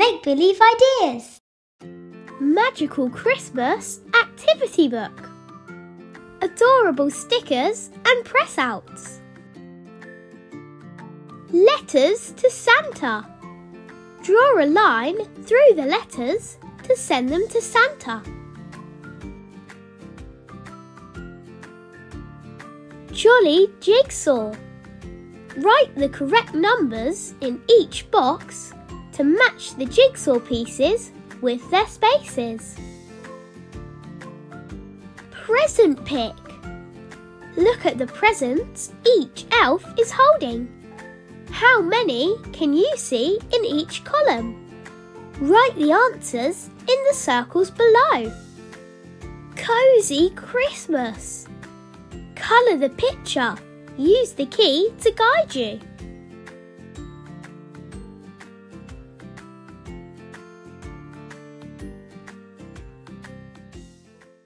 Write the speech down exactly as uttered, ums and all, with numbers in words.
make-believe ideas. Magical Christmas activity book. Adorable stickers and press-outs. Letters to Santa. Draw a line through the letters to send them to Santa. Jolly Jigsaw. Write the correct numbers in each box to match the jigsaw pieces with their spaces. Present pick. Look at the presents each elf is holding. How many can you see in each column? Write the answers in the circles below. Cozy Christmas. Colour the picture. Use the key to guide you.